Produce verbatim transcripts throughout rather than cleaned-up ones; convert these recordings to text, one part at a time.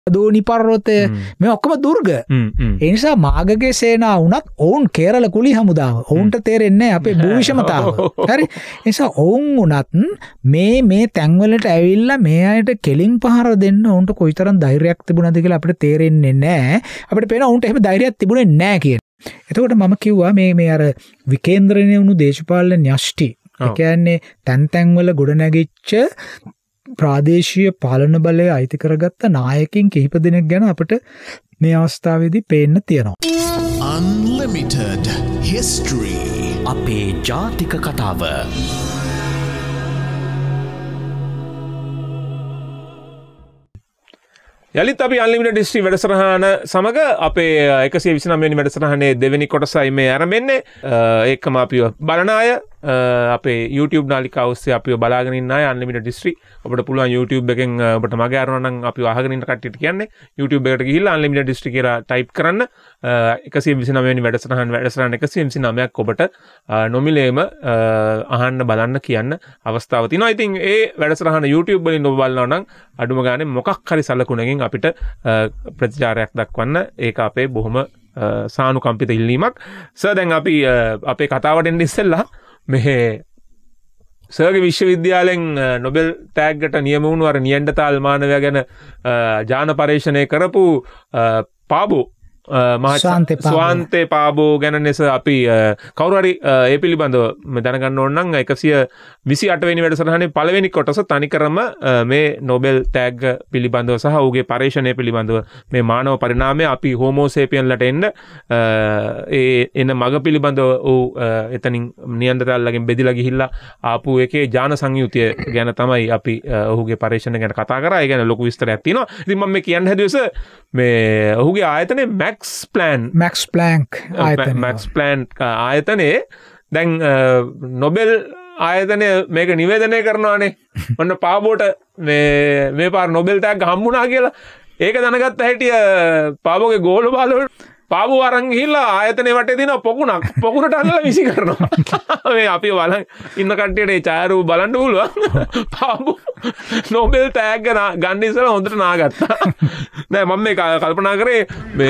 දෝනි පර්වතය මේ ඔක්කොම දුර්ග. ඒ නිසා මාගගේ සේනා වුණත් ඔවුන් කේරළ කුලි හමුදාව. ඔවුන්ට තේරෙන්නේ අපේ භූවිෂමතාව. හරි. ඒ නිසා ඔවුන් වුණත් මේ මේ තැන්වලට ඇවිල්ලා මේ අයට කෙලින් පහර දෙන්න ඔවුන්ට කොයිතරම් ධෛර්යයක් තිබුණාද කියලා අපිට තේරෙන්නේ නැහැ. අපිට පේනවා ඔවුන්ට එහෙම ධෛර්යයක් තිබුණේ නැහැ කියන. එතකොට මම කිව්වා මේ මේ අර විකේන්ද්‍රණය වුණු දේශපාලන න්‍යෂ්ටි. ඒ කියන්නේ තැන් තැන්වල ගොඩනැගිච්ච ප්‍රාදේශීය පාලන බලය අයිති කරගත්ත නායකින් කිහිප දෙනෙක් ගැන අපිට මේ අවස්ථාවේදී පේන්න තියෙනවා. Unlimited History අපේ ජාතික කතාව. යලිත් අපි අන්ලිමිටඩ් හිස්ටරි වැඩසටහන සමග අපේ එකසිය විසිනම වෙනි වැඩසටහනේ දෙවෙනි කොටසයි මේ ආරම්භෙන්නේ. ඒකම අපිව බලන අය අපේ YouTube නාලිකාව ඔස්සේ අපිව බලාගෙන ඉන්න අය අන්ලිමිටඩ් හිස්ටරි ඔබට පුළුවන් YouTube එකෙන් ඔබට මග අරනවා නම් අපිව අහගෙන ඉන්න කට්ටියට කියන්නේ YouTube එකට ගිහිල්ලා අන්ලිමිටඩ් හිස්ටරි කියලා ටයිප් කරන්න. එකසිය විසිනම වෙනි වැඩසටහන වැඩසටහන එකසිය විසිනමයක් ඔබට නොමිලේම අහන්න බලන්න කියන්න අවස්ථාව තියෙනවා. ඉතින් ඒ වැඩසටහන YouTube වලින් ඔබ බලනවා නම් අඩුම ගානේ මොකක් හරි සලකුණකින් අපිට ප්‍රතිචාරයක් දක්වන්න. ඒක අපේ බොහොම සානුකම්පිත ඉල්ලීමක්. සර් දැන් අපි අපේ කතාවට එන්න ඉස්සෙල්ලා මේ සර්ගේ විශ්වවිද්‍යාලයෙන් නොබෙල් තෑග්ගට නියම වුණු අර නියැන්ඩතාල් මානවයා ගැන ජාන පරීක්ෂණය කරපු පාබෝ ස්වාන්තේ පාබෝ ගැන ලෙස අපි කවුරු හරි ඒ පිළිබඳව දැනගන්න ඕන නම් එකසිය විසි අට වෙනි වැඩසටහනේ පළවෙනි කොටස තනිකරම මේ නොබෙල් තෑග්ග පිළිබඳව සහ ඔහුගේ පරීක්ෂණය පිළිබඳව මේ මානව පරිණාමය අපි හෝමෝ සේපියන්ලට එන්න ඒ එන මග පිළිබඳව ඔහු එතනින් නියැන්ඩතාල්ලගෙන් බෙදිලා ගිහිල්ලා ආපු එකේ ජාන සංයුතිය ගැන තමයි අපි ඔහුගේ පරීක්ෂණ ගැන කතා කරා. ඒ ගැන ලොකු විස්තරයක් තියෙනවා. ඉතින් මම මේ කියන්න හැදුවේස මේ ඔහුගේ ආයතනයේ මැක්ස් ප්ලෑන් මැක්ස් ප්ලෑන්ක් ආයතනය මැක්ස් ප්ලෑන් ආයතනයේ දැන් නොබෙල් ආයතනය මේක නිවේදනය කරනවානේ ඔන්න පාබෝට මේ මේ පාර නොබෙල් තෑග්ග හම්බුණා කියලා. ඒක දැනගත්ත හැටිය පාබෝගේ ගෝල බාලවලට පාබෝ අරන් ගිහිල්ලා ආයතනයේ වටේ තියෙන පොකුණක් පොකුණට අල්ලලා විසි කරනවා. මේ අපි බලන් ඉන්න කට්ටියට ඒ ඡායාරූප බලන්න පුළුවන්. පාබෝ නොබෙල් තෑග්ග ගන්න ඉස්සලා හොඳට නාගත්තා. නෑ මම මේ කල්පනා කරේ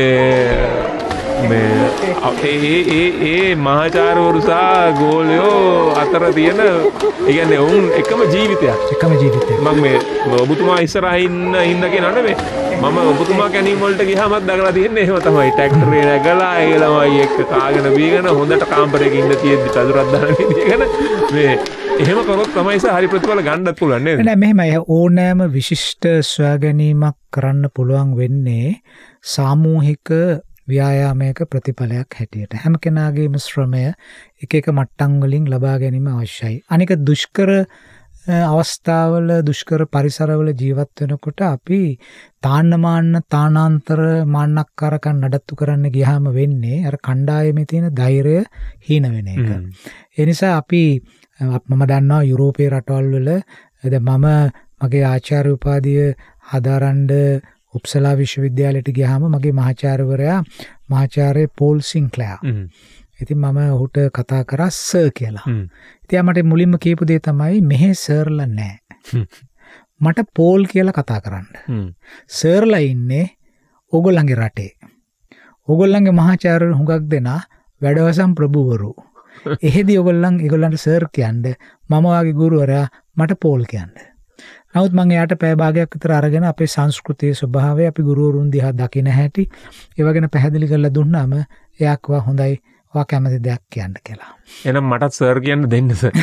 මේ මේ ඒ ඒ ඒ මහාචාර්යවරු සහ ගෝලයෝ අතර තියෙන ඒ කියන්නේ උන් එකම ජීවිතයක් එකම ජීවිතයක්. මම මේ ඔබතුමා ඉස්සරහින් ඉන්න කෙනා නෙමෙයි. මම ඔබතුමා කැනීම් වලට ගියාමත් දගලා තියන්නේ එහෙම තමයි. ට්‍රැක්ටරේ නැගලා ඒ ළමයි එක්ක කාගෙන බීගෙන හොඳට කාමරයක ඉන්න තියෙද්දි පදුරක් දාන විදිහගෙන මේ එහෙම කරොත් තමයි හරි ප්‍රතිඵල ගන්නත් පුළුවන් නේද? නෑ මෙහෙමයි ඕනෑම විශිෂ්ට සොයා ගැනීමක් කරන්න පුළුවන් වෙන්නේ සාමූහික ව්‍යායාමයක ප්‍රතිඵලයක් හැටියට. හැම කෙනාගේම ශ්‍රමය එක එක මට්ටම් වලින් ලබා ගැනීම අවශ්‍යයි. අනික දුෂ්කර අවස්ථාවල දුෂ්කර පරිසරවල ජීවත් වෙනකොට අපි තාන්නමාන්න තානාන්තර මාන්නක්කාරකම් නඩත්තු කරන්න ගියාම වෙන්නේ අර කණ්ඩායමේ තියෙන ධෛර්යය හීන වෙන එක. ඒ නිසා අපි මම දන්නවා යුරෝපයේ රටවල් වල දැන් මම මගේ ආචාර්ය උපාධිය හදාරන්න උප්සලා විශ්වවිද්‍යාලයට ගියාම මගේ මහාචාර්යවරයා මහාචාර්ය පෝල් සින්ක්ලෙයා. ඉතින් මම ඔහුට කතා කරා සර් කියලා. ඉතින් මට මුලින්ම කියපු දේ තමයි මෙහෙ සර්ලා නැහැ. මට පෝල් කියලා කතා කරන්න. සර්ලා ඉන්නේ ඕගොල්ලන්ගේ රටේ. ඕගොල්ලන්ගේ මහාචාර්යවරු හුඟක් දෙනා වැඩවසම් ප්‍රභූවරු. එහෙදි ඔයගොල්ලන් ඒගොල්ලන්ට සර් කියන්නේ මම වාගේ ගුරුවරයා මට පෝල් කියන්නේ. නමුත් මම එයාට පැය භාගයක් විතර අරගෙන අපේ සංස්කෘතියේ ස්වභාවය අපි ගුරුවරුන් දිහා දකින හැටි ඒව ගැන පැහැදිලි කරලා දුන්නාම එයා කිව්වා හොඳයි ඔයා කැමති දෙයක් කියන්න කියලා. එහෙනම් මටත් සර් කියන්න දෙන්න සර්.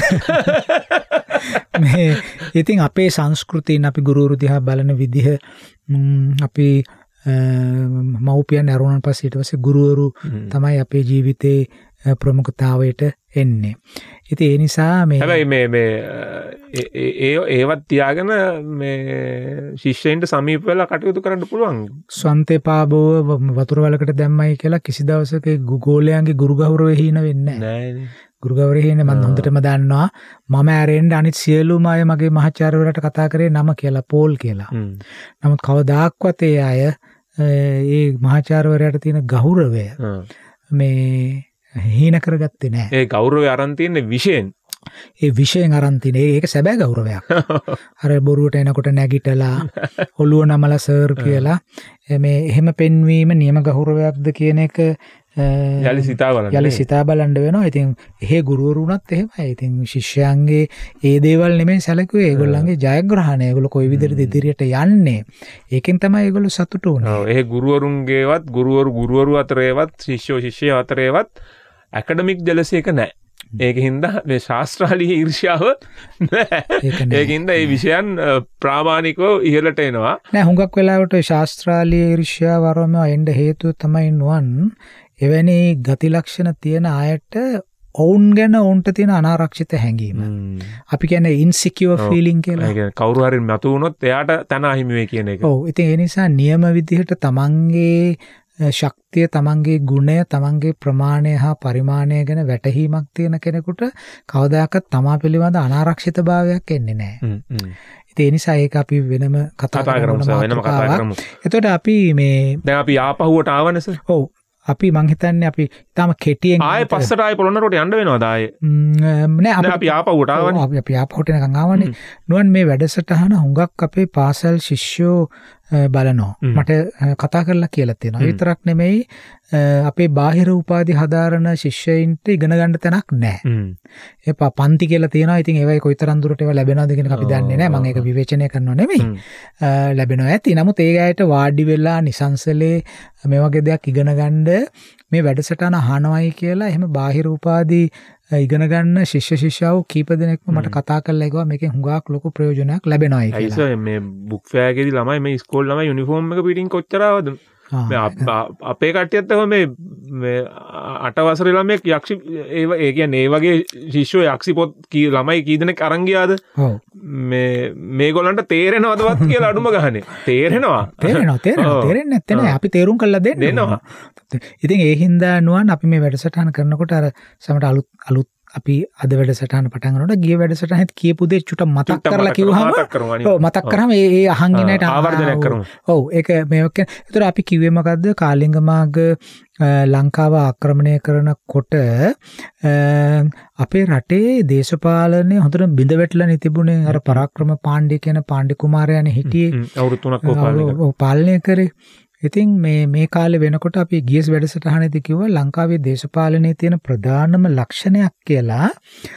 මේ ඉතින් අපේ සංස්කෘතියන් අපි ගුරුවරු දිහා බලන විදිහ අපි මව්පියන් ඇරුණාන් පස්සේ ඊට පස්සේ ගුරුවරු තමයි අපේ ජීවිතේ ප්‍රමුඛතාවයට එන්නේ. ඉතින් ඒ නිසා මේ හැබැයි මේ මේ ඒ ඒවත් තියාගෙන මේ ශිෂ්‍යයින්ට සමීප වෙලා කටයුතු කරන්න පුළුවන්. ස්වන්තේ පාබෝව වතුර වලකට දැම්මයි කියලා කිසි දවසක ගෝලයන්ගේ ගුරු ගෞරවය හීන වෙන්නේ නැහැ. නෑනේ. ගුරු ගෞරවය හීන මම හොඳටම දන්නවා. මම ඇරෙන්න අනිත් සියලුම අය මගේ මහාචාර්යවරයාට කතා කරේ නම කියලා පෝල් කියලා. නමුත් කවදාක්වත් ඒ අය ඒ මහාචාර්යවරයාට තියෙන ගෞරවය මේ හීන කරගත්තේ නැහැ. ඒ ගෞරවය අරන් තියෙන්නේ විශේෂයෙන්. ඒ විෂයෙන් අරන් තිනේ ඒක සැබෑ ගෞරවයක්. අර බොරුවට එනකොට නැගිටලා ඔළුව නමලා සර් කියලා මේ එහෙම පෙන්වීම නියම ගෞරවයක්ද කියන එක යලි සිතා බලන්න. යලි සිතා බලන්න වෙනවා. ඉතින් එහෙ ගුරුවරු උනත් එහෙමයි. ඉතින් ශිෂ්‍යයන්ගේ ඒ දේවල් නෙමෙයි සැලකුවේ. ඒගොල්ලන්ගේ ජයග්‍රහණය. ඒගොල්ලෝ කොයි විදිහට ඉදිරියට යන්නේ. ඒකෙන් තමයි ඒගොල්ලෝ සතුටු වුනේ. ඔව්. ඒ ගුරුවරුන්ගේවත් ගුරුවරු ගුරුවරු අතරේවත් ශිෂ්‍යෝ ශිෂ්‍යය අතරේවත් ඇකඩමික් ජෙලසි එක නැහැ. ඒකින්ද මේ ශාස්ත්‍රාලීය ඊර්ෂ්‍යාව නැහැ. ඒකින්ද මේ විෂයන් ප්‍රාමාණිකව ඉහළට එනවා. නෑ හුඟක් වෙලාවට ශාස්ත්‍රාලීය ඊර්ෂ්‍යාව වරම එන්න හේතුව තමයි නුවන් එවැනි ගති ලක්ෂණ තියෙන අයට ඔවුන් ගැන ඔවුන්ට තියෙන අනාරක්ෂිත හැඟීම. අපි කියන්නේ ඉන්සිකියුර් ෆීලිං කියලා. ඒ කියන්නේ කවුරු හරි මතු වුණොත් එයාට තන අහිමි වෙයි කියන එක. ඔව්. ඉතින් ඒ නිසා නියම විදිහට තමන්ගේ ශක්තිය, තමන්ගේ ගුණය, තමන්ගේ ප්‍රමාණය හා පරිමාණය ගැන වැටහීමක් තියෙන කෙනෙකුට කවදාකවත් තමා පිළිබඳ අනාරක්ෂිතභාවයක් එන්නේ නැහැ. ඒ නිසා ඒක අපි වෙනම කතා කරමු. වෙනම කතා කරමු. එතකොට අපි මේ දැන් අපි ආපහුවට ආවනේ සර්. ඔව්. අපි මං හිතන්නේ අපි තාම කෙටියෙන් ආයේ පස්සට ආයේ පොළොන්නරුවට යන්න වෙනවද ආයේ? නෑ අපි ආපහුවට ආවනේ. අපි අපි ආපහුවට නිකන් ආවනේ. නුවන් මේ වැඩසටහන හුඟක් අපේ පාසල් ශිෂ්‍යෝ බලනවා. මට කතා කරලා කියලා තියෙනවා. ඒ විතරක් නෙමෙයි අපේ බාහිර උපාධි හදාරන ශිෂ්‍යයින්ට ඉගෙන ගන්න තැනක් නැහැ. ඒ පන්ති කියලා තියෙනවා. ඉතින් ඒවයි කොයිතරම් දුරට ඒවා ලැබෙනවද කියන එක අපි දන්නේ නැහැ. මම ඒක විවේචනය කරනව නෙමෙයි. ලැබෙනවා ඇති. නමුත් ඒ අයට වාඩි වෙලා නිසංසලේ මේ වගේ දෙයක් ඉගෙන ගන්න මේ වැඩසටහන අහනවයි කියලා එහෙම බාහිර උපාධි ඉගෙන ගන්න ශිෂ්‍ය ශිෂ්‍යාවෝ කීප දෙනෙක්ම මට කතා කරලා ඒකවා මේකෙන් හුඟක් ලොකු ප්‍රයෝජනයක් ලැබෙනවයි කියලා. අයිසර් මේ බුක් ෆෙයාර් එකේදී ළමයි මේ ඉස්කෝල ළමයි යුනිෆෝම් එක පිටින් කොච්චර ආවද? අපේ කට්ටියත් මේ මේ අට වසරේ ළමයෙක් යක්ෂි ඒ ඒ කියන්නේ ඒ වගේ ශිෂ්‍යෝ යක්ෂි පොත් කී ළමයි කී දෙනෙක් අරන් ගියාද? ඔව්. මේ මේගොල්ලන්ට තේරෙනවදවත් කියලා අඩුම ගහනේ. තේරෙනවා. තේරෙනවා තේරෙනවා තේරෙන්නේ නැත්තේ නෑ. අපි තේරුම් කරලා දෙන්නවා. ඉතින් ඒ හින්දා නුවන් අපි මේ වැඩසටහන කරනකොට අර සමහර අලුත් අලුත් අපි අද වැඩසටහන පටන් ගන්නකොට ගිය වැඩසටහනෙත් කියපු දේ චුට්ට මතක් කරලා කිව්වහම ඔව් මතක් කරාම ඒ ඒ අහන් ඉන්න අයට ආවර්ජනයක් කරමු. ඔව් ඒක මේක කියන්නේ. ඒතර අපි කිව්වේ මොකද්ද? කාලිංගමාග ලංකාව ආක්‍රමණය කරනකොට අපේ රටේ දේශපාලනය හොඳට බිඳ වැටලා තිබුණේ. අර පරාක්‍රම පාණ්ඩ්‍ය කියන පාණ්ඩ්‍ය කුමාරයානේ හිටියේ. අවුරුදු තුනක් පාලනය කරේ. ඉතින් මේ මේ කාලේ වෙනකොට අපි ගියස් වැඩසටහනේදී කිව්වා ලංකාවේ දේශපාලනයේ තියෙන ප්‍රධානම ලක්ෂණයක් කියලා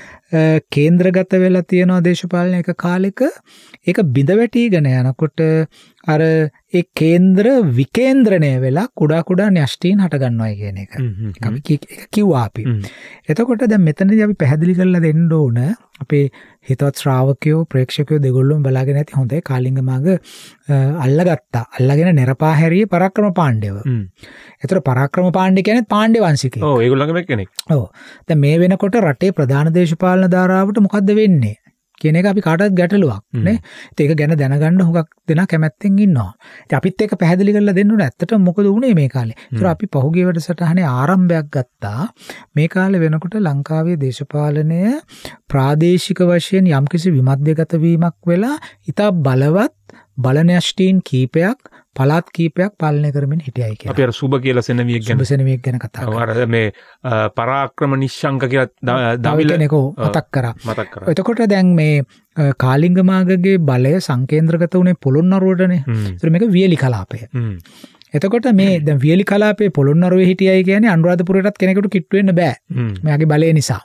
කේන්ද්‍රගත වෙලා තියෙනවා දේශපාලන එක කාලෙක. ඒක බිඳ වැටිගෙන යනකොට අර ඒ කේන්ද්‍ර විකේන්ද්‍රණය වෙලා කුඩා කුඩා න්‍යෂ්ටීන් හට ගන්නවා කියන එක. අපි කිව්වා අපි. එතකොට දැන් මෙතනදී අපි පැහැදිලි කරලා දෙන්න ඕන අපේ හිතවත් ශ්‍රාවකයෝ ප්‍රේක්ෂකයෝ දෙගොල්ලොම බලාගෙන ඇති හොඳයි කාලිංගමාග අල්ලගත්තා. අල්ලගෙන නිරපා හැරියේ පරාක්‍රම පාණ්ඩ්‍යව. ඒතර පරාක්‍රම පාණ්ඩ්‍ය කියන්නේ පාණ්ඩ්‍ය වංශිකයෙක්. ඔව් ඒගොල්ලන්ගේ කෙනෙක්. ඔව්. දැන් මේ වෙනකොට රටේ ප්‍රධාන දේශපාලන ධාරාවට මොකද්ද වෙන්නේ කියන එක අපි කාටවත් ගැටලුවක් නේ. ඒක ගැන දැනගන්න හුඟක් දෙනා කැමැත්තෙන් ඉන්නවා. ඉතින් අපිත් ඒක පැහැදිලි කරලා දෙන්න ඕනේ. ඇත්තටම මොකද වුනේ මේ කාලේ. ඒතර අපි පහුගිය වැඩසටහනේ ආරම්භයක් ගත්තා. මේ කාලේ වෙනකොට ලංකාවේ දේශපාලනය ප්‍රාදේශික වශයෙන් යම්කිසි විමධ්‍යගත වීමක් වෙලා ඉතා බලවත් බලනැෂ්ටීන් කීපයක් පළාත් කීපයක් පාලනය කරමින් හිටියයි කියලා. අපි අර සුබ කියලා සෙනවියෙක් ගැන සුබ සෙනවියෙක් ගැන කතා කරා. අර මේ පරාක්‍රම නිශ්ශංක කියලා දවිල කෙනෙක් මතක් කරා. මතක් කරා. එතකොට දැන් මේ කාලිංගමාගගේ බලය සංකේන්ද්‍රගත වුණේ පොළොන්නරුවටනේ. ඒතර මේක වියලි කලාපය. එතකොට මේ දැන් වියලි කලාපයේ පොළොන්නරුවේ හිටියයි කියන්නේ අනුරාධපුරයටත් කෙනෙකුට කිට්ටු වෙන්න බෑ. මෙයාගේ බලය නිසා.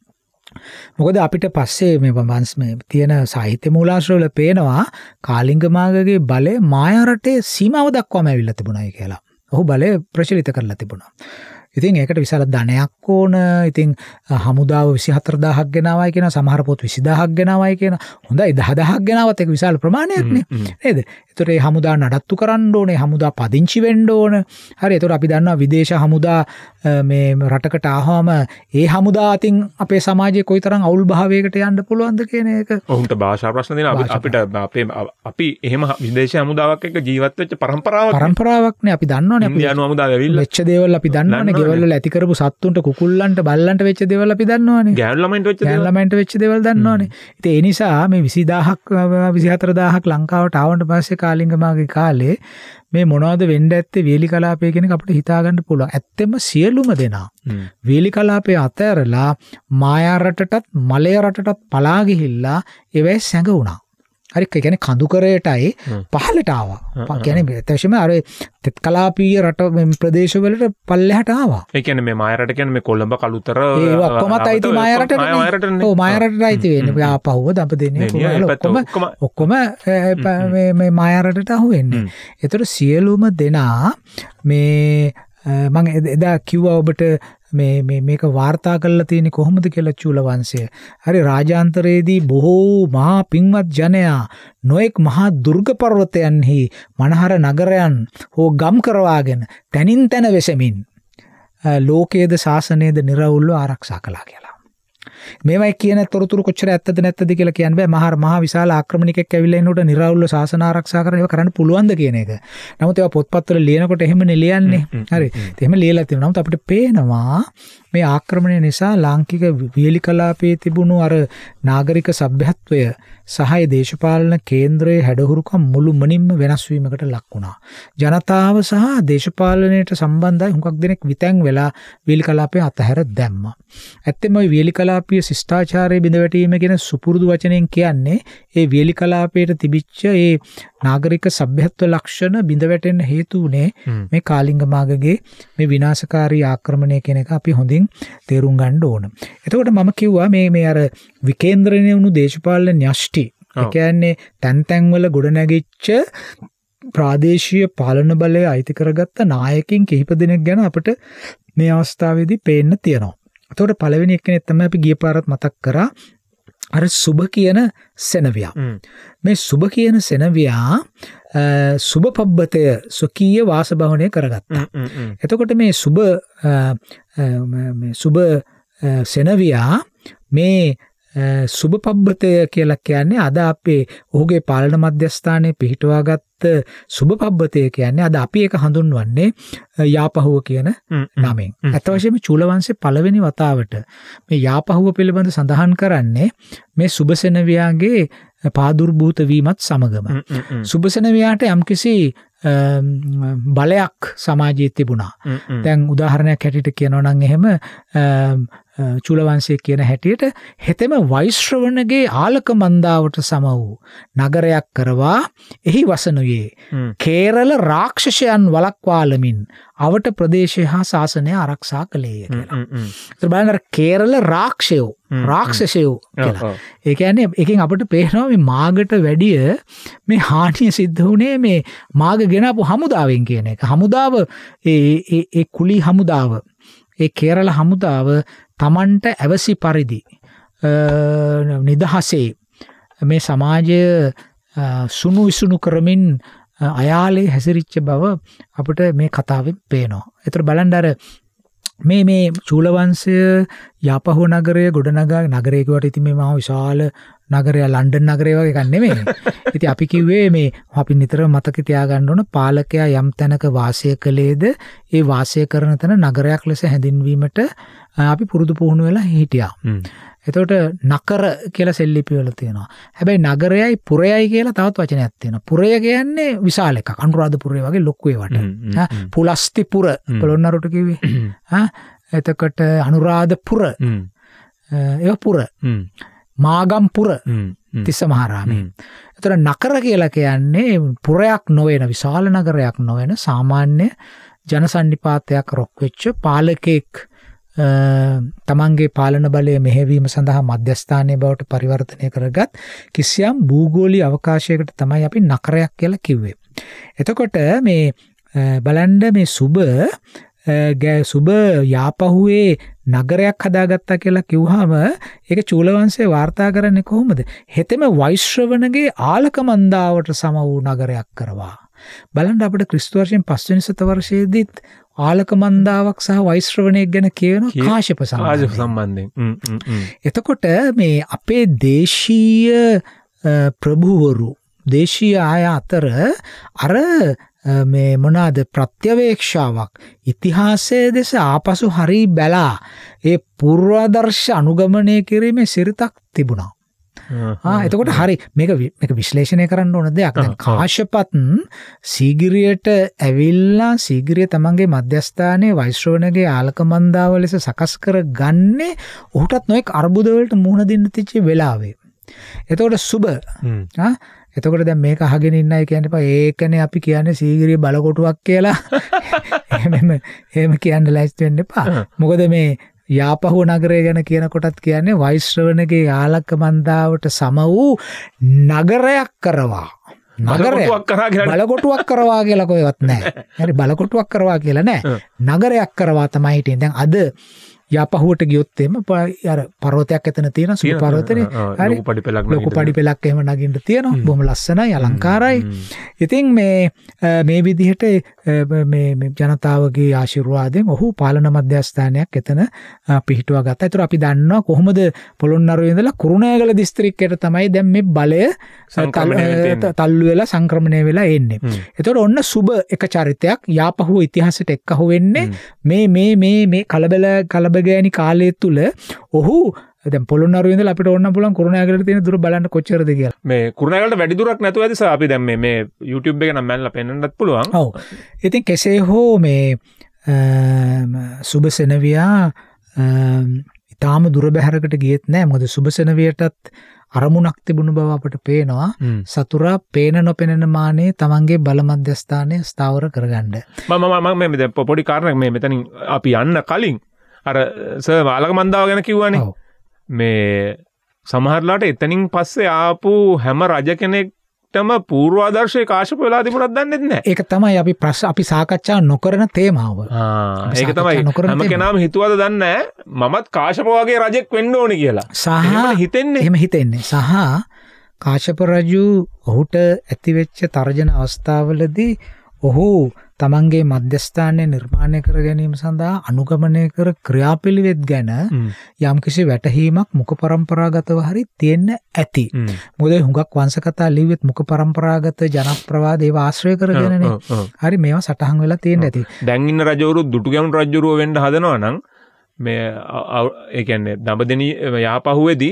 මොකද අපිට පස්සේ මේ වංශ මේ තියෙන සාහිත්‍ය මූලාශ්‍රවල පේනවා කාලිංගමාගගේ බලය මායා රටේ සීමාව දක්වාම ඇවිල්ලා තිබුණායි කියලා. ඔහු බලය ප්‍රචලිත කරලා තිබුණා. ඉතින් ඒකට විශාල ධනයක් ඕන. ඉතින් හමුදාව විසිහතර දාහක් ගෙනාවයි කියන සමහර පොත් විසි දාහක් ගෙනාවයි කියන. හොඳයි දහ දහක් ගෙනාවත් ඒක විශාල ප්‍රමාණයක් නේ. නේද? ඒතර ඒ හමුදා නඩත්තු කරන්න ඕනේ. හමුදා පදිංචි වෙන්න ඕන. හරි. ඒතර අපි දන්නවා විදේශ හමුදා මේ රටකට ආවම ඒ හමුදා අතින් අපේ සමාජයේ කොයිතරම් අවුල් භාවයකට යන්න පුළුවන්ද කියන එක. ඔවුන්ට භාෂා ප්‍රශ්න දෙන අපිට අපේ අපි එහෙම විදේශ හමුදාවක් එක්ක ජීවත් වෙච්ච પરම්පරාවක් પરම්පරාවක් නේ අපි දන්නවනේ. අපි ඉන්දියානු හමුදාව ඇවිල්ලා වෙච්ච දේවල් අපි දන්නවනේ. ගෙවල් වල ඇති කරපු සත්තුන්ට කුකුල්ලන්ට බල්ලන්ට වෙච්ච දේවල් අපි දන්නවනේ. ගෑනු ළමයින්ට වෙච්ච ගෑනු ළමයින්ට වෙච්ච දේවල් දන්නවනේ. ඉතින් ඒ නිසා මේ විසිදාහක් විසිහතර දාහක් ලංකාවට ආවට පස්සේ කාලිංගමාගේ කාලේ මේ මොනවද වෙන්න ඇත්තේ වේලි කලාපය කියන එක අපිට හිතා ගන්න පුළුවන්. ඇත්තෙම සියලුම දෙනා වේලි කලාපය අතහැරලා මායා රටටත් මලය රටටත් පලා ගිහිල්ලා ඒවැයි සැඟවුණා. හරි ඒ කියන්නේ කඳුකරයටයි පහළට ආවා. කියන්නේ ඇත්තටම අර තෙත් කලාපීය රට ප්‍රදේශවලට පල්ලෙහාට ආවා. ඒ කියන්නේ මේ මායා රට කියන්නේ මේ කොළඹ කලුතර ඒ ඔක්කොමත් අයිති මායා රටනේ. ඔව් මායා රටට අයිති වෙන්නේ. යාපහුව දඹදෙනිය ඔක්කොම ඔක්කොම මේ මේ මායා රටට අහු වෙන්නේ. ඒතර සියලුම දෙනා මේ මම එදා කිව්වා ඔබට මේ මේ මේක වාර්තා කරලා තියෙන්නේ කොහොමද කියලා චූල වංශය. හරි රාජාන්තරයේදී බොහෝ මහා පින්වත් ජනයා නොඑක් මහා දුර්ග පර්වතයන්හි මනහර නගරයන් හෝ ගම් කරවාගෙන තනින් තන වෙසමින් ලෝකයේද ශාසනයේද නිර්වුල්ව ආරක්ෂා කළා කියලා. මේවයි කියන තොරතුරු කොච්චර ඇත්තද නැත්තද කියලා කියන්න බෑ. මහා මහා විශාල ආක්‍රමණිකෙක් ඇවිල්ලා එනකොට නිර්වුල්ව ශාසන ආරක්ෂා කරන ඒවා කරන්න පුළුවන්ද කියන එක. නමුත් ඒවා පොත්පත්වල ලියනකොට එහෙමනේ ලියන්නේ. හරි. එහෙම ලියලා තියෙනවා. නමුත් අපිට පේනවා මේ ආක්‍රමණය නිසා ලාංකික වියලි කලාපයේ තිබුණු අර නාගරික සભ્યත්වය සහ දේශපාලන කේන්ද්‍රයේ හැඩහුරුකම් මුළුමනින්ම වෙනස් වීමකට ලක් වුණා. ජනතාව සහ දේශපාලනයට සම්බන්ධයි හුඟක් දෙනෙක් විතැන් වෙලා වියලි කලාපය අතහැර දැම්මා. ඇත්තම ওই වියලි කලාපීය ශිෂ්ටාචාරයේ බිඳවැටීම කියන සුපුරුදු වචනයෙන් කියන්නේ ඒ වියලි කලාපයට තිබිච්ච ඒ නාගරික සભ્યත්ව ලක්ෂණ බිඳවැටෙන්න හේතු වුණේ මේ කාලිංගමාගගේ මේ විනාශකාරී ආක්‍රමණය කියන එක අපි හොඳින් තේරුම් ගන්න ඕන. එතකොට මම කිව්වා මේ මේ අර විකේන්ද්‍රණය වුණු දේශපාලන න්‍යෂ්ටි. ඒ කියන්නේ තැන් තැන් වල ගොඩනැගිච්ච ප්‍රාදේශීය පාලන බලය අයිති කරගත්ත නායකින් කිහිප දෙනෙක් ගැන අපිට මේ අවස්ථාවේදී පේන්න තියෙනවා. එතකොට පළවෙනි එක්කෙනෙක් තමයි අපි ගිය පාරත් මතක් කරා අර සුබ කියන සෙනවියා. මේ සුබ කියන සෙනවියා සුබ පබ්බතය ස්වකීය වාසභවනය කරගත්තා. එතකොට මේ සුබ මේ සුබ සෙනවියා මේ සුබ පබ්බතය කියලා කියන්නේ අද අපේ ඔහුගේ පාලන මධ්‍යස්ථානයේ පිහිටුවාගත්ත සුබ පබ්බතය කියන්නේ අද අපි ඒක හඳුන්වන්නේ යාපහුව කියන නමෙන්. අත වශයෙන්ම චූල වංශයේ පළවෙනි වතාවට මේ යාපහුව පිළිබඳ සඳහන් කරන්නේ මේ සුබසෙනවියාගේ පාදුර්භූත වීමත් සමගම. සුබසෙනවියාට යම්කිසි බලයක් සමාජයේ තිබුණා. දැන් උදාහරණයක් හැටියට කියනවා නම් එහෙම චූල වංශයේ කියන හැටියට හෙතෙම වෛශ්‍රවණගේ ආලක මන්දාවට සම වූ නගරයක් කරවා එහි වසනුයේ කේරළ රාක්ෂසයන් වළක්වාලමින් අවට ප්‍රදේශය හා ශාසනය ආරක්ෂා කළේය කියලා. ඒත් බලන්න කේරළ රාක්ෂයෝ රාක්ෂසයෝ කියලා. ඒ කියන්නේ එකෙන් අපිට පේනවා මේ මාගට වැඩිය මේ හානිය සිද්ධ වුණේ මේ මාග ගෙනාපු හමුදාවෙන් කියන එක. හමුදාව ඒ ඒ කුලී හමුදාව ඒ කේරළ හමුදාව තමන්ට ඇවසි පරිදි නිදහසේ මේ සමාජය සුණු විසුණු කරමින් අයාලේ හැසිරිච්ච බව අපිට මේ කතාවෙන් පේනවා. ඒතර බලන්න අර මේ මේ චූල වංශය යාපහුව නගරය ගොඩනගා නගරය කියවට ඉතින් මේ මහා විශාල නගරය ලන්ඩන් නගරය වගේ එකක් නෙමෙයි. ඉතින් අපි කිව්වේ මේ අපි නිතරම මතක තියාගන්න ඕන පාලකයා යම් තැනක වාසය කළේද ඒ වාසය කරන තැන නගරයක් ලෙස හැඳින්වීමට අපි පුරුදු පුහුණු වෙලා හිටියා. එතකොට නකර කියලා සෙල්ලිපි වල තියෙනවා. හැබැයි නගරයයි පුරයයි කියලා තවත් වචනයක් තියෙනවා. පුරය කියන්නේ විශාල එකක්. අනුරාධපුරය වගේ ලොකු ඒවට. පුලස්තිපුර පොළොන්නරුවට කිව්වේ. හා එතකොට අනුරාධපුර. ඒක පුර. මාගම්පුර තිස්ස මහරාමේ. එතකොට නකර කියලා කියන්නේ පුරයක් නොවන විශාල නගරයක් නොවන සාමාන්‍ය ජනසන්නිපාතයක් රොක් වෙච්ච පාලකෙක් තමන්ගේ පාලන බලය මෙහෙවීම සඳහා මධ්‍යස්ථානයේ බවට පරිවර්තනය කරගත් කිසියම් භූගෝලීය අවකාශයකට තමයි අපි නකරයක් කියලා කිව්වේ. එතකොට මේ බලන්න මේ සුබ සුබ යාපහුවේ නගරයක් හදාගත්තා කියලා කිව්වහම ඒක චූල වංශයේ වාර්තා කරන්නේ කොහොමද? හෙතෙම වෛශ්‍රවණගේ ආලක මන්දාවට සම වූ නගරයක් කරවා. බලන්න අපිට ක්‍රිස්තු වර්ෂයෙන් පස්වෙනි සත වර්ෂයේදීත් ආලක මන්දාවක් සහ වෛශ්‍රවණයෙක් ගැන කියනවා කාශ්‍යප සම්බන්ධයෙන්. එතකොට මේ අපේ දේශීය ප්‍රභූවරු දේශීය අය අතර අර මේ මොනාද ප්‍රත්‍යවේක්ෂාවක් ඉතිහාසයේ දෙස ආපසු හරි බැලා ඒ පූර්වාදර්ශ අනුගමනය කිරීමේ සිරිතක් තිබුණා. ආ එතකොට හරි මේක මේක විශ්ලේෂණය කරන්න ඕන දෙයක්. දැන් කාශ්‍යපත් සීගිරියට ඇවිල්ලා සීගිරිය තමන්ගේ මධ්‍යස්ථානයේ වෛශ්‍රවණගේ ආලකමන්දාව ලෙස සකස් කරගන්නේ ඔහුටත් නොඑක් අර්බුද වලට මුහුණ දෙන්න තිච්ච වෙලාවේ. එතකොට සුබ ආ එතකොට දැන් මේක අහගෙන ඉන්නයි කියන්නේ පා ඒකනේ අපි කියන්නේ සීගිරිය බලකොටුවක් කියලා. එහෙම එහෙම කියන්න ලෑස්ති වෙන්න එපා. මොකද මේ යාපහුව නගරය ගැන කියන කොටත් කියන්නේ වෛශ්‍රවණගේ ආලකමන්දාවට සම වූ නගරයක් කරවා. නගරයක් බලකොටුවක් කරවා කියලා කොහෙවත් නැහැ. හරි බලකොටුවක් කරවා කියලා නැහැ. නගරයක් කරවා තමයි හිටින්නේ. දැන් අද යාපහුවට ගියොත් එම අර පර්වතයක් එතන තියෙන සුළු පර්වතනේ. හරි ලොකු පඩි පෙලක් ලොකු පඩි පෙලක් එහෙම නගින්න තියෙනවා. බොහොම ලස්සනයි අලංකාරයි. ඉතින් මේ මේ විදිහට මේ මේ ජනතාවගේ ආශිර්වාදයෙන් ඔහු පාලන මධ්‍යස්ථානයක් එතන පිහිටුවා ගත්තා. ඒතර අපි දන්නවා කොහොමද පොළොන්නරුවේ ඉඳලා කුරුණෑගල දිස්ත්‍රික්කයට තමයි දැන් මේ බලය තල්ලු වෙලා සංක්‍රමණය වෙලා එන්නේ. ඒතර ඔන්න සුබ එක චරිතයක් යාපහුව ඉතිහාසයට එක්කහුව වෙන්නේ මේ මේ මේ මේ කලබල කලබගෑනි කාලය තුල ඔහු දැන් පොළොන්නරුවේ ඉඳලා අපිට ඕන්න පුළුවන් කුරුණෑගලට තියෙන දුර බලන්න කොච්චරද කියලා. මේ කුරුණෑගලට වැඩි දුරක් නැතුව ඇති සර් අපි දැන් මේ මේ YouTube එක නම් මැනලා පෙන්නන්නත් පුළුවන්. ඔව්. ඉතින් කෙසේ හෝ මේ සුබසෙනවියා ඊටාම දුර බැහැරකට ගියෙත් නෑ. මොකද සුබසෙනවියටත් අරමුණක් තිබුණු බව අපට පේනවා. සතුරා පේන නොපෙනෙන මානේ තමන්ගේ බල මධ්‍යස්ථානය ස්ථාවර කරගන්න. මම මම මේ දැන් පොඩි කාරණයක් මේ මෙතනින් අපි යන්න කලින් අර සර් ආලකමන්දාව ගැන කිව්වනේ. මේ සමහරලාට එතනින් පස්සේ ආපු හැම රජ කෙනෙක්ටම පූර්වාදර්ශයේ කාශ්‍යප වෙලා තිබුණත් දන්නේ නැහැ. ඒක තමයි අපි ප්‍රශ්න අපි සාකච්ඡා නොකරන තේමාව. ආ ඒක තමයි හැම කෙනාම හිතුවද දන්නේ නැහැ මමත් කාශ්‍යප වගේ රජෙක් වෙන්න ඕනේ කියලා. එහෙම හිතෙන්නේ. එහෙම හිතෙන්නේ. සහ කාශ්‍යප රජු ඔහුට ඇතිවෙච්ච තර්ජන අවස්ථාවලදී ඔහු තමන්ගේ මධ්‍යස්ථානය නිර්මාණය කර ගැනීම සඳහා අනුගමනය කර ක්‍රියාපිළිවෙත් ගැන යම්කිසි වැටහීමක් මුඛ පරම්පරාගතව හරි තියෙන්න ඇති. මොකද හුඟක් වංශ කතා ලිව්වෙත් මුඛ පරම්පරාගත ජනප්‍රවාද ඒවා ආශ්‍රය කරගෙනනේ. හරි මේවා සටහන් වෙලා තියෙන්න ඇති. දැන් ඉන්න රජවරු දුටු ගැමුණු රජුරුව වෙන්න හදනවා නම් මේ ඒ කියන්නේ දඹදෙනි යාපහුවේදී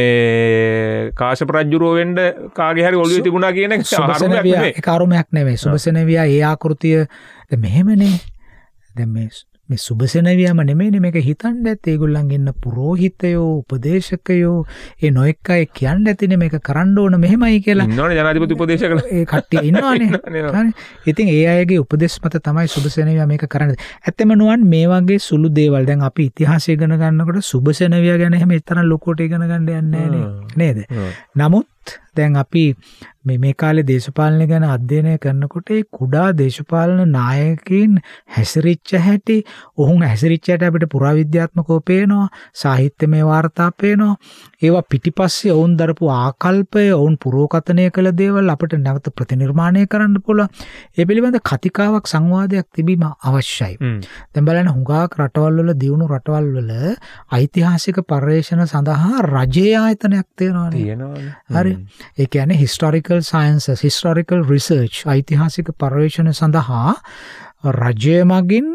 මේ කාශ්‍යප රජුරුව වෙන්න කාගේ හරි ඔළුවේ තිබුණා කියන එක ආරුමයක් නෙමෙයි. ඒක ආරුමයක් නෙමෙයි. සුබසෙනවියා ඒ ආකෘතිය දැන් මෙහෙමනේ. දැන් මේ මේ සුබසෙනවියාම නෙමෙයිනේ මේක හිතන්න ඇත්තේ. ඒගොල්ලන්ගේ ඉන්න පුරෝහිතයෝ උපදේශකයෝ ඒ නොඑක් අය කියන්න ඇතිනේ මේක කරන්න ඕන මෙහෙමයි කියලා. ඉන්නවනේ ජනාධිපති උපදේශකලා. ඒ කට්ටිය ඉන්නවනේ. හරි. ඉතින් ඒ අයගේ උපදෙස් මත තමයි සුබසෙනවියා මේක කරන්නේ. ඇත්තම නුවන් මේ වගේ සුළු දේවල් දැන් අපි ඉතිහාසය ඉගෙන ගන්නකොට සුබසෙනවියා ගැන එහෙම තරම් ලොකුවට ඉගෙන ගන්න යන්නේ නැහැ නේද? නමුත් දැන් අපි මේ මේ කාලේ දේශපාලනය ගැන අධ්‍යයනය කරනකොට ඒ කුඩා දේශපාලන නායකයින් හැසිරිච්ච හැටි, ඔවුන් හැසිරිච්ච හැටි අපිට පුරාවිද්‍යාත්මකව පේනවා, සාහිත්‍යමය වාර්තා පේනවා. ඒවා පිටිපස්සේ ඔවුන් දරපු ආකල්පය, ඔවුන් පුරෝකථනය කළ දේවල් අපිට නැවත ප්‍රතිනිර්මාණය කරන්න පුළුවන්. ඒ පිළිබඳ කතිකාවක් සංවාදයක් තිබීම අවශ්‍යයි. දැන් බලන්න හුඟක් රටවල් වල දියුණු රටවල් වල ඓතිහාසික පර්යේෂණ සඳහා රජයේ ආයතනයක් තියෙනවානේ. හරි. ඒ කියන්නේ historical sciences, historical research, ඓතිහාසික පර්යේෂණ සඳහා රජය මගින්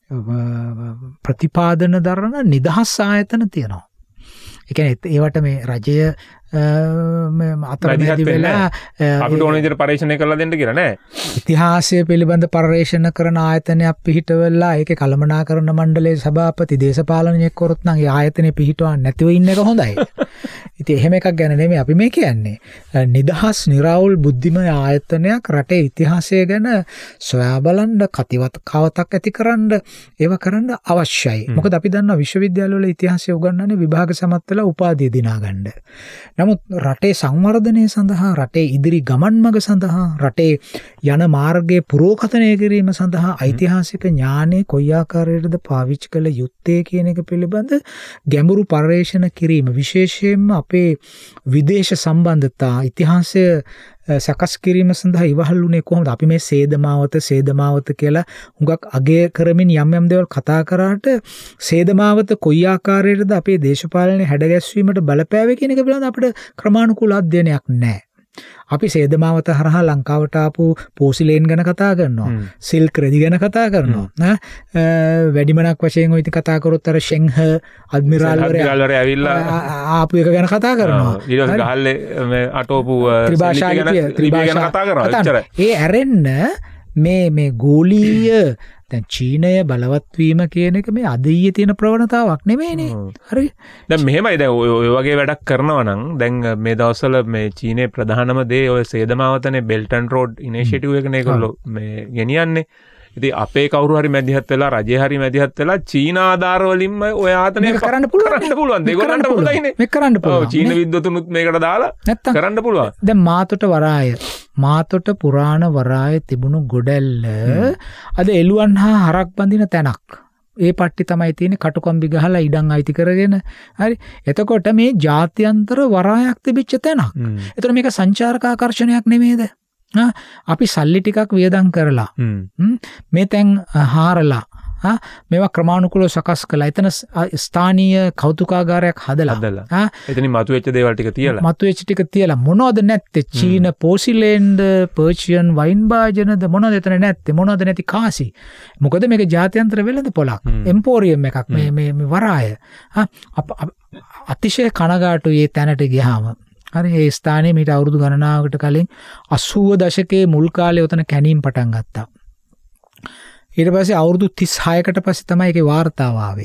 ප්‍රතිපාදන දරන නිදහස් ආයතන තියෙනවා. ඒ කියන්නේ ඒවට මේ රජය අතරමැදි වෙලා අපිට ඕන විදිහට පරීක්ෂණය කරලා දෙන්න කියලා නෑ. ඉතිහාසය පිළිබඳ පර්යේෂණ කරන ආයතනයක් පිහිටවලා ඒකේ කළමනාකරණ මණ්ඩලයේ සභාපති දේශපාලනඥයෙක් කරොත් නම් ඒ ආයතනේ පිහිටවන්න නැතිව ඉන්න එක හොඳයි. ඉතින් එහෙම එකක් ගැන නෙමෙයි අපි මේ කියන්නේ. නිදහස් නිරවුල් බුද්ධිමය ආයතනයක් රටේ ඉතිහාසය ගැන සොයා බලන්න, කතිවත් කවතක් ඇතිකරන්න ඒව කරන්න අවශ්‍යයි. මොකද අපි දන්නවා විශ්වවිද්‍යාලවල ඉතිහාසය උගන්වන්නේ විභාග සමත් වෙලා උපාධිය දිනා ගන්න. නමුත් රටේ සංවර්ධනය සඳහා, රටේ ඉදිරි ගමන් මඟ සඳහා, රටේ යන මාර්ගයේ පුරෝකථනය කිරීම සඳහා ඓතිහාසික ඥානය කොයි ආකාරයකටද පාවිච්චි කළ යුත්තේ කියන එක පිළිබඳ ගැඹුරු පර්යේෂණ කිරීම, විශේෂයෙන්ම අපේ විදේශ සම්බන්ධතා ඉතිහාසය සකස් කිරීම සඳහා ඉවහල් වුණේ කොහොමද? අපි මේ සේදමාවත සේදමාවත කියලා හුඟක් අගය කරමින් යම් යම් දේවල් කතා කරාට සේදමාවත කොයි ආකාරයකටද අපේ දේශපාලනය හැඩගැස්වීමට බලපෑවේ කියන එක පිළිබඳව අපිට ක්‍රමානුකූල අධ්‍යයනයක් නැහැ. අපි සේදමාවත හරහා ලංකාවට ආපු පෝසිලේන් ගැන කතා කරනවා. සිල්ක් රෙදි ගැන කතා කරනවා. වැඩිමනක් වශයෙන් ඔය ඉතින් කතා කරොත් අර ෂෙන්හ අඩ්මිරාල්වරයා ඇවිල්ලා ආපු එක ගැන කතා කරනවා. ඊට පස්සේ ගහල්ලේ මේ අටෝපු ත්‍රිභාෂා ගැන කතා කරනවා. ඒ ඇරෙන්න මේ මේ ගෝලීය දැන් චීනය බලවත් වීම කියන එක මේ අද ඊයේ තියෙන ප්‍රවණතාවක් නෙමෙයිනේ. හරි. දැන් මෙහෙමයි දැන් ඔය වගේ වැඩක් කරනවා නම් දැන් මේ දවස්වල මේ චීනයේ ප්‍රධානම දේ ඔය සේදමාවතනේ බෙල්ට් ඇන්ඩ් රෝඩ් ඉනිෂියටිව් එකනේ ඒගොල්ලෝ මේ ගෙනියන්නේ. ඉතින් අපේ කවුරු හරි මැදිහත් වෙලා රජේ හරි මැදිහත් වෙලා චීන ආධාර වලින්ම ඔය ආතනේ කරන්න පුළුවන්. කරන්න පුළුවන්. ඒගොල්ලන්ට පුළුවන්යිනේ. මේක කරන්න පුළුවන්. ඔව් චීන විද්වතුනුත් මේකට දාලා කරන්න පුළුවන්. දැන් මාතොට වරාය මාතොට පුරාණ වරාය තිබුණු ගොඩැල්ල අද එළුවන් හා හරක් බඳින තැනක්. ඒ පට්ටි තමයි තියෙන්නේ කටුකම්බි ගහලා ඉඩම් අයිති කරගෙන. හරි. එතකොට මේ ජාත්‍යන්තර වරායක් තිබිච්ච තැනක්. එතකොට මේක සංචාරක ආකර්ෂණයක් නෙමෙයිද? අපි සල්ලි ටිකක් වියදම් කරලා මේ තැන් හාරලා මේවා ක්‍රමානුකූලව සකස් කළා. එතන ස්ථානීය කෞතුකාගාරයක් හදලා එතනින් මතුවෙච්ච දේවල් ටික තියලා මතුවෙච්ච ටික තියලා මොනවද නැත්තේ? චීන පෝසිලේන්ද, පර්ෂියන් වයින් භාජනද මොනවද එතන නැත්තේ? මොනවද නැති කාසි? මොකද මේක ජාත්‍යන්තර වෙළඳ පොලක්. එම්පෝරියම් එකක් මේ මේ මේ වරාය. අතිශය කනගාටුයි මේ තැනට ගියාම. හරි. ඒ ස්ථානයේ මීට අවුරුදු ගණනාවකට කලින් අසූව දශකයේ මුල් කාලේ උතන කැණීම් පටන් ගත්තා. ඊට පස්සේ අවුරුදු තිස් හයකට පස්සේ තමයි ඒකේ වාර්තාව ආවේ.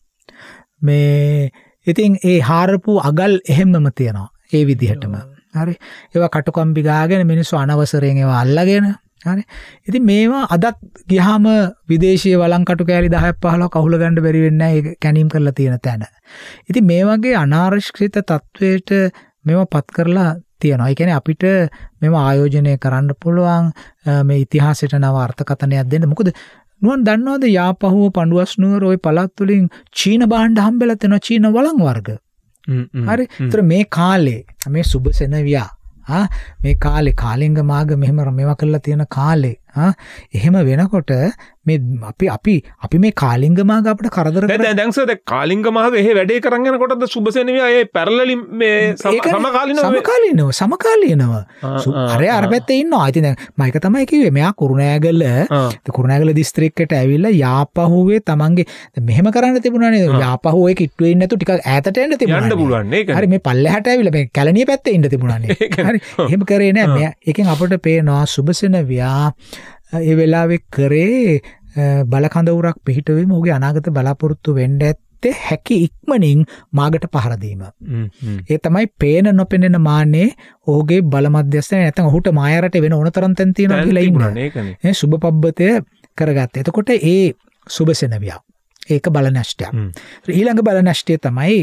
මේ ඉතින් ඒ හාරපු අගල් එහෙම්මම තියනවා. ඒ විදිහටම. හරි. ඒවා කටුකම්බි ගාගෙන මිනිස්සු අනවසරයෙන් ඒවා අල්ලගෙන. හරි. ඉතින් මේවා අදත් ගියාම විදේශීය වළං කටු කෑලි දහයක් පහළොවක් අහුල ගන්න බැරි වෙන්නේ නැහැ. ඒක කැණීම් කරලා තියෙන තැන. ඉතින් මේ වගේ අනාරක්ෂිත තත්වයට මේවා පත් කරලා තියෙනවා. ඒ කියන්නේ අපිට මේවා ආයෝජනය කරන්න පුළුවන් මේ ඉතිහාසයට නව අර්ථකථනයක් දෙන්න. මොකද නුවන් දන්නවද යාපහුව පඬුවස් නුවර ওই පළාත් වලින් චීන භාණ්ඩ හම්බෙලා තියෙනවා. චීන වළං වර්ග. හරි. ඒතර මේ කාලේ මේ සුබසෙනවියා ආ මේ කාලේ කාලිංග මාග මෙහෙම මේවා කරලා තියෙන කාලේ ආ එහෙම වෙනකොට මේ අපි අපි අපි මේ කාලිංග මාග අපිට කරදර කරා. දැන් දැන් සර් දැන් කාලිංග මාග එහෙ වැඩේ කරන් යනකොටද සුබසෙනවියා ඒ පැරලලි මේ සමකාලීනව සමකාලීනව සමකාලීනව අර අර පැත්තේ ඉන්නවා. ඉතින් දැන් මම එක තමයි කිව්වේ මෙයා කුරුණෑගල කුරුණෑගල දිස්ත්‍රික්කයට ඇවිල්ලා යාපහුවේ තමන්ගේ මෙහෙම කරන්න තිබුණානේ. යාපහුවේ කිට්ටුවේ ඉන්න නැතු ටිකක් ඈතට එන්න තිබුණා. යන්න පුළුවන් නේ. හරි. මේ පල්ලෙහාට ඇවිල්ලා මේ කැලණිය පැත්තේ ඉන්න තිබුණානේ. හරි. එහෙම කරේ නෑ. මෙයා එකෙන් අපිට පේනවා සුබසෙනවියා ඒ වෙලාවේ කරේ බලකඳවුරක් පිහිටවීම ඔහුගේ අනාගත බලාපොරොත්තු වෙන්න ඇත්තේ හැකි ඉක්මනින් මාගට පහර දීම. ඒ තමයි පේන නොපෙනෙන මාන්නේ ඔහුගේ බල මධ්‍යස්ථානය. නැත්නම් ඔහුට මායාරට වෙන ඕනතරම් තැන් තියෙනවා කියලා ඉන්නවා. ඒ සුබ පබ්බතය කරගත්තා. එතකොට ඒ සුබසෙනවියා ඒක බල නැෂ්ටයක්. ඊළඟ බල නැෂ්ටය තමයි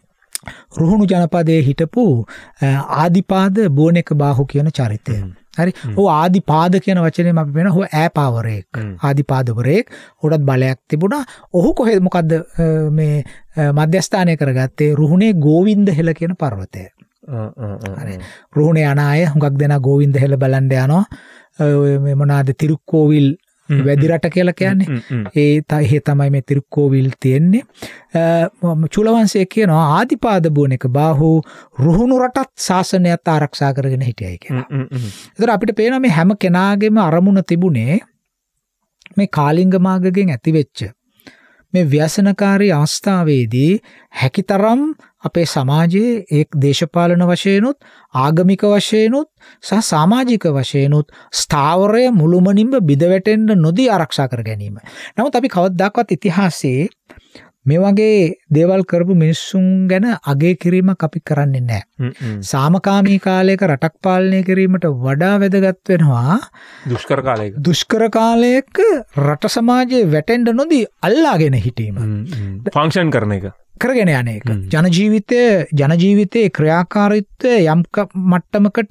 රුහුණු ජනපදයේ හිටපු ආදිපාද බෝනෙක බාහු කියන චරිතය. හරි. ඔහු ආදිපාද කියන වචනයෙන් අපි වෙන ඔහු ඈපාවරයෙක්. ආදිපාදවරයෙක්. ඔහුටත් බලයක් තිබුණා. ඔහු කොහෙද මොකද්ද මේ මධ්‍යස්ථානය කරගත්තේ? රුහුණේ ගෝවින්ද හෙළ කියන පර්වතය. හරි. රුහුණේ යන අය හුඟක් දෙනා ගෝවින්ද හෙළ බලන්න යනවා. ඔය මේ මොනවාද තිරුක්කෝවිල් වැදිරට කියලා කියන්නේ. ඒ තහේ තමයි මේ තිරුක්කෝවිල් තියෙන්නේ. චුලවංශයේ කියනවා ආදිපාද බෝනෙක බාහු රුහුණු රටත් ශාසනයත් ආරක්ෂා කරගෙන හිටියයි කියලා. ඒතර අපිට පේනවා මේ හැම කෙනාගේම අරමුණ තිබුණේ මේ කාලිංග මාර්ගයෙන් ඇතිවෙච්ච මේ ව්‍යසනකාරී අවස්ථාවේදී හැකිතරම් අපේ සමාජයේ එක් දේශපාලන වශයෙන්ුත් ආගමික වශයෙන්ුත් සහ සමාජික වශයෙන්ුත් ස්ථාවරය මුළුමනින්ම බිඳවැටෙන්න නොදී ආරක්ෂා කර ගැනීම. නමුත් අපි කවදාවත් ඉතිහාසයේ මේ වගේ දේවල් කරපු මිනිස්සුන් ගැන අගය කිරීමක් අපි කරන්නේ නැහැ. සාමකාමී කාලයක රටක් පාලනය කිරීමට වඩා වැදගත් වෙනවා දුෂ්කර කාලයක. දුෂ්කර කාලයක රට සමාජයේ වැටෙන්න නොදී අල්ලාගෙන හිටීම. ෆන්ක්ෂන් කරන එක. කරගෙන යන එක. ජන ජීවිතයේ ජන ජීවිතයේ ක්‍රියාකාරීත්වය යම් මට්ටමකට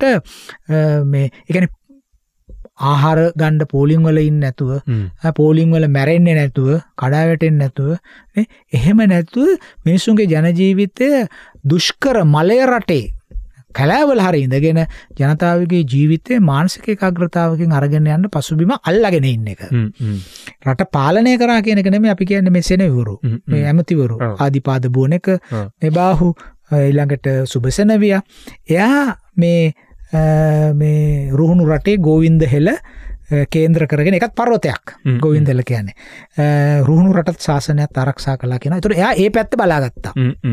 මේ ඒ කියන්නේ ආහාර ගන්න පෝලිං වල ඉන්නේ නැතුව පෝලිං වල මැරෙන්නේ නැතුව කඩා වැටෙන්නේ නැතුව නේ එහෙම නැතුව මිනිසුන්ගේ ජන ජීවිතය දුෂ්කර මලය රටේ කලාවල හරි ඉඳගෙන ජනතාවගේ ජීවිතේ මානසික ඒකාග්‍රතාවකින් අරගෙන යන්න පසුබිම අල්ලාගෙන ඉන්න එක. රට පාලනය කරා කියන එක නෙමෙයි අපි කියන්නේ මේ සෙනවිවරු මේ ඇමතිවරු ආදිපාද බෝනෙක මේ බාහු ඊළඟට සුබසෙනවියා එයා මේ මේ රුහුණු රටේ ගෝවින්ද හෙළ කේන්ද්‍ර කරගෙන එකත් පර්වතයක් ගෝවින්ද හෙළ කියන්නේ රුහුණු රටත් ශාසනයත් ආරක්ෂා කළා කියනවා. ඒතකොට එයා ඒ පැත්ත බලාගත්තා.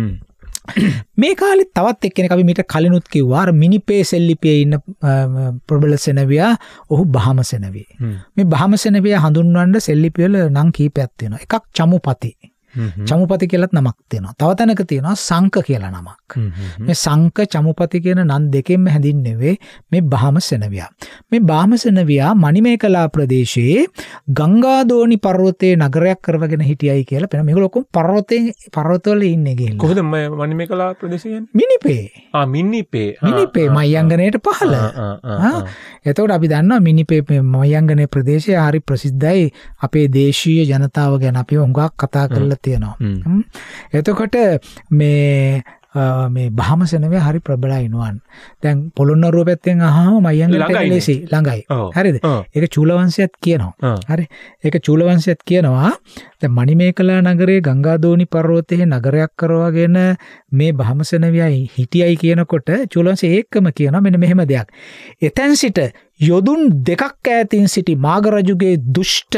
මේ කාලෙත් තවත් එක්කෙනෙක් අපි මීට කලිනුත් කිව්වා අර මිනිපේ සෙල්ලිපියේ ඉන්න ප්‍රබල සෙනවියා ඔහු බහම සෙනවිය. මේ බහම සෙනවිය හඳුන්වන්න සෙල්ලිපි වල නම් කීපයක් තියෙනවා. එකක් චමුපති. චමුපති කියලත් නමක් තියෙනවා. තව තැනක තියෙනවා සංක කියලා නමක්. මේ සංක චමුපති කියන නම් දෙකෙන්ම හැඳින්වෙන්නේ මේ බහම සෙනවියා. මේ බහම සෙනවියා මණිමේකලා ප්‍රදේශයේ ගංගාදෝණි පර්වතයේ නගරයක් කරවගෙන හිටියයි කියලා පෙන මේගොල්ලෝ ඔක්කොම පර්වතයේ පර්වතවල ඉන්නේ ගිහිල්ලා. කොහෙද මණිමේකලා ප්‍රදේශය යන්නේ? මිනිපේ. ආ මිනිපේ. මිනිපේ මයංගනයට පහළ. ආ එතකොට අපි දන්නවා මිනිපේ මයංගනේ ප්‍රදේශය හරි ප්‍රසිද්ධයි අපේ දේශීය ජනතාව ගැන අපි හුඟක් කතා කරලා තියෙනවා. එතකොට මේ මේ බහම සෙනවිය හරි ප්‍රබලයි නුවන්. දැන් පොළොන්නරුව පැත්තෙන් අහම මයංගනට ලේසි ළඟයි. හරිද? ඒක චූල වංශයත් කියනවා. හරි. ඒක චූල වංශයත් කියනවා. දැන් මණිමේකලා නගරයේ ගංගාදෝණි පර්වතයේ නගරයක් කරවගෙන මේ බහම සෙනවියයි හිටියයි කියනකොට චූල වංශය ඒකම කියනවා මෙන්න මෙහෙම දෙයක්. එතෙන් සිට යොදුන් දෙකක් ඈතින් සිටි මාග රජුගේ දුෂ්ට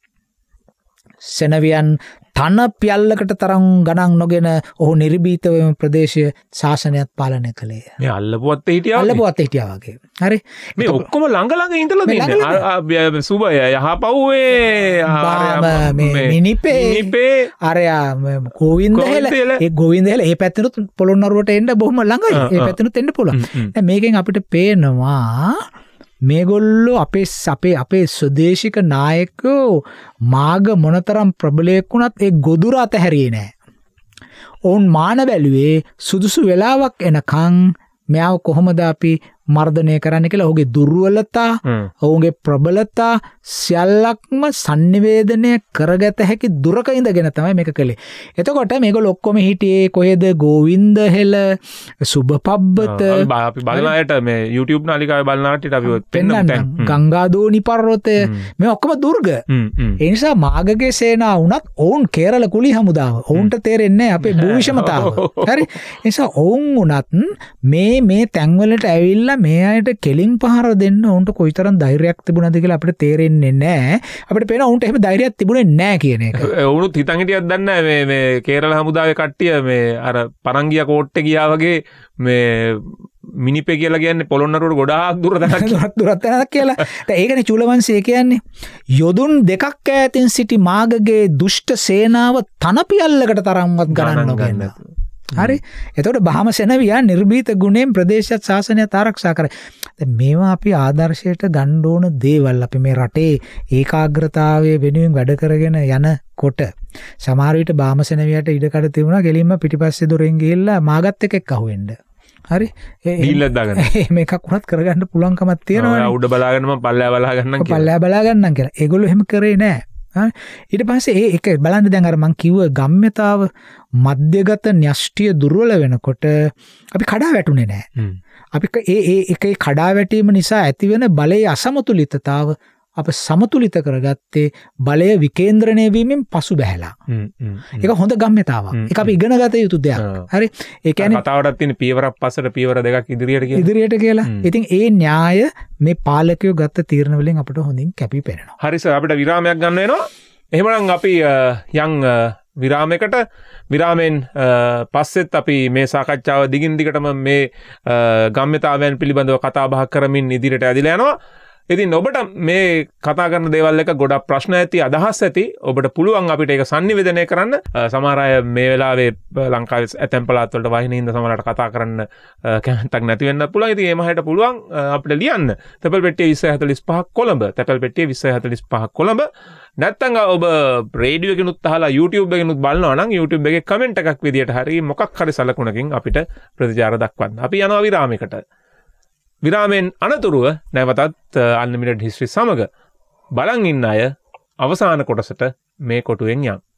සෙනවියන් තන පියල්ලකට තරම් ගණන් නොගෙන ඔහු නිර්භීතවම ප්‍රදේශය ශාසනයත් පාලනය කළේ. මේ අල්ලපුවත් හිටියා. අල්ලපුවත් හිටියා වගේ. හරි. මේ ඔක්කොම ළඟ ළඟ ඉඳලා තින්නේ. සුබය යහපවුවේ මේ මිනිපේ මිනිපේ අරයා ගෝවින්ද හෙළ ඒ ගෝවින්ද හෙළ ඒ පැත්තෙනුත් පොළොන්නරුවට එන්න බොහොම ළඟයි. ඒ පැත්තෙනුත් එන්න පුළුවන්. දැන් මේකෙන් අපිට පේනවා මේගොල්ලෝ අපේ අපේ අපේ ස්වදේශික නායකයෝ මාග මොනතරම් ප්‍රබලයක් වුණත් ඒ ගොදුර අතහැරියේ නෑ. ඔවුන් මාන බැලුවේ සුදුසු වෙලාවක් එනකන් මෙයාව කොහොමද අපි මර්ධනය කරන්න කියලා ඔහුගේ දුර්වලතා, ඔහුගේ ප්‍රබලතා සියල්ලක්ම sannivedanaya කරගත හැකි දුරක ඉඳගෙන තමයි මේක කළේ. එතකොට මේගොල්ලෝ ඔක්කොම හිටියේ කොහෙද? ගෝවින්ද හෙළ, සුබපබ්බත. අපි බලන අයට මේ YouTube නාලිකාවේ බලන අයට අපි පෙන්නන්න ගංගාදෝණි පර්වතය මේ ඔක්කොම දුර්ග. ඒ නිසා මාගගේ සේනාව වුණත් ඔවුන් කේරළ කුලී හමුදාව. ඔවුන්ට තේරෙන්නේ අපේ භූ විෂමතාව. හරි. ඒ නිසා ඔවුන් වුණත් මේ මේ තැන්වලට ඇවිල්ලා මේ අයට කෙලින් පහර දෙන්න උන්ට කොයිතරම් ධෛර්යයක් තිබුණාද කියලා අපිට තේරෙන්නේ නැහැ. අපිට පේනවා උන්ට එහෙම ධෛර්යයක් තිබුණේ නැහැ කියන එක. උණුත් හිතන් හිටියක් දන්නේ නැහැ මේ මේ කේරළ හමුදාවේ කට්ටිය මේ අර පරංගියා කෝට්ටේ ගියා වගේ මේ මිනිපේ කියලා කියන්නේ පොළොන්නරුවට ගොඩාක් දුර තැනක් දුරක් තැනක් කියලා. දැන් ඒකනේ චූල වංශය කියන්නේ. යොදුන් දෙකක් ඈතින් සිටි මාගගේ දුෂ්ට සේනාව තනපියල්ලකට තරම්වත් ගණන් නොගන්න. හරි. එතකොට බහම සෙනවියා නිර්භීත ගුණයෙන් ප්‍රදේශයත් ශාසනයත් ආරක්ෂා කරයි. දැන් මේවා අපි ආදර්ශයට ගන්න ඕන දේවල්. අපි මේ රටේ ඒකාග්‍රතාවය වෙනුවෙන් වැඩ කරගෙන යනකොට සමහර විට බහම සෙනවියාට ඉඩකඩ තිබුණා ගෙලින්ම පිටිපස්සේ දොරෙන් ගිහිල්ලා මාගත් එක්ක එක්කහුවෙන්න. හරි. බීල්ලක් දාගන්න. මේකක් උනත් කරගන්න පුළුවන්කමක් තියෙනවා. උඩ බලාගෙන මම පල්ලෑ බලා ගන්නම් කියලා. පල්ලෑ බලා ගන්නම් කියලා. ඒගොල්ලෝ එහෙම කරේ නෑ. ඊට පස්සේ ඒ එක බලන්න දැන් අර මං කිව්ව ගම්්‍යතාව මධ්‍යගත න්‍යෂ්ටිය දුර්වල වෙනකොට අපි කඩා වැටුනේ නෑ. අපි ඒ ඒ එකේ කඩා වැටීම නිසා ඇතිවෙන බලයේ අසමතුලිතතාව අප සමතුලිත කරගත්තේ බලය විකේන්ද්‍රණය වීමෙන් පසු බැහැලා. ඒක හොඳ ගම්්‍යතාවක්. ඒක අපි ඉගෙන ගත යුතු දෙයක්. හරි. ඒ කියන්නේ කතාවටත් තියෙන පියවරක් පස්සට පියවර දෙකක් ඉදිරියට කියලා. ඉදිරියට කියලා. ඉතින් ඒ න්‍යාය මේ පාලකයෝ ගත්ත තීරණ වලින් අපිට හොඳින් කැපී පෙනෙනවා. හරි සර් අපිට විරාමයක් ගන්න වෙනවා. එහෙමනම් අපි යම් විරාමයකට විරාමෙන් පස්සෙත් අපි මේ සාකච්ඡාව දිගින් දිගටම මේ ගම්්‍යතාවයන් පිළිබඳව කතා බහ කරමින් ඉදිරියට ඇදිලා යනවා. ඉතින් ඔබට මේ කතා කරන දේවල් එක ගොඩක් ප්‍රශ්න ඇති අදහස් ඇති ඔබට පුළුවන් අපිට ඒක sannivedanaya කරන්න. සමහර අය මේ වෙලාවේ ලංකාවේ ඇතැම් පළාත් වලට වහින හින්දා සමහරට කතා කරන්න කැමැත්තක් නැති වෙන්න පුළුවන්. ඉතින් ඒ මහයට පුළුවන් අපිට ලියන්න. තැපැල් පෙට්ටිය විස්සයි හතළිස් පහක් කොළඹ. තැපැල් පෙට්ටිය විස්සයි හතළිස් පහක් කොළඹ. නැත්තම් ඔබ රේඩියෝ එකකිනුත් අහලා YouTube එකකිනුත් බලනවා නම් YouTube එකේ කමෙන්ට් එකක් විදියට හරි මොකක් හරි සලකුණකින් අපිට ප්‍රතිචාර දක්වන්න. අපි යනවා විරාමයකට. විරාමෙන් අනතුරුව නැවතත් අන්ලිමිටඩ් හිස්ටරි සමග බලන් ඉන්න අය අවසාන කොටසට මේ කොටුවෙන් යන්න.